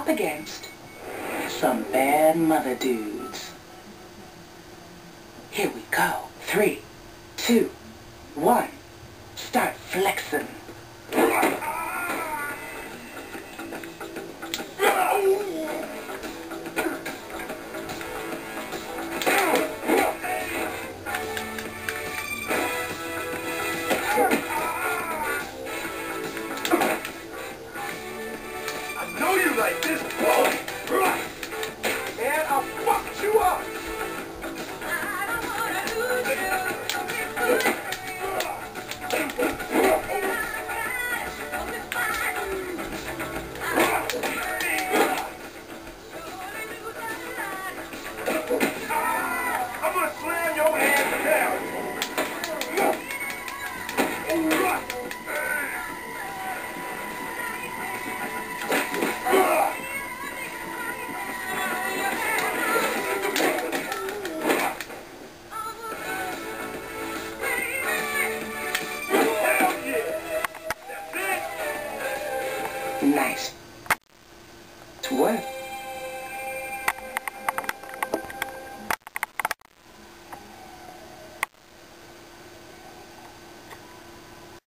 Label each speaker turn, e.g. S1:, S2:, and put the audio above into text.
S1: up against some bad mother dudes. Here we go. 3, 2, 1. Start flexing.
S2: I know you like this, boy. Man, I'll fuck you up. I'm gonna slam your ass down.
S1: Nice